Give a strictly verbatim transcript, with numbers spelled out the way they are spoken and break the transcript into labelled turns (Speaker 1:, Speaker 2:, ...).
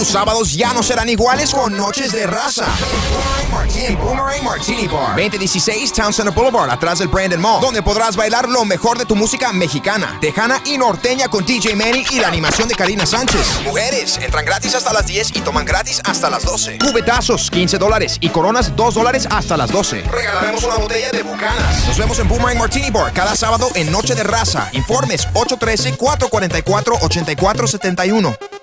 Speaker 1: Tus sábados ya no serán iguales con Noches de Raza. Boomerang Martini, Boomerang Martini Bar. veinte dieciséis Town Center Boulevard, atrás del Brandon Mall, donde podrás bailar lo mejor de tu música mexicana, tejana y norteña con D J Manny y la animación de Karina Sánchez. Mujeres entran gratis hasta las diez y toman gratis hasta las doce. Cubetazos, quince dólares y coronas, dos dólares hasta las doce. Regalaremos una botella de Bucanas. Nos vemos en Boomerang Martini Bar cada sábado en Noche de Raza. Informes ocho uno tres, cuatro cuatro cuatro, ocho cuatro siete uno.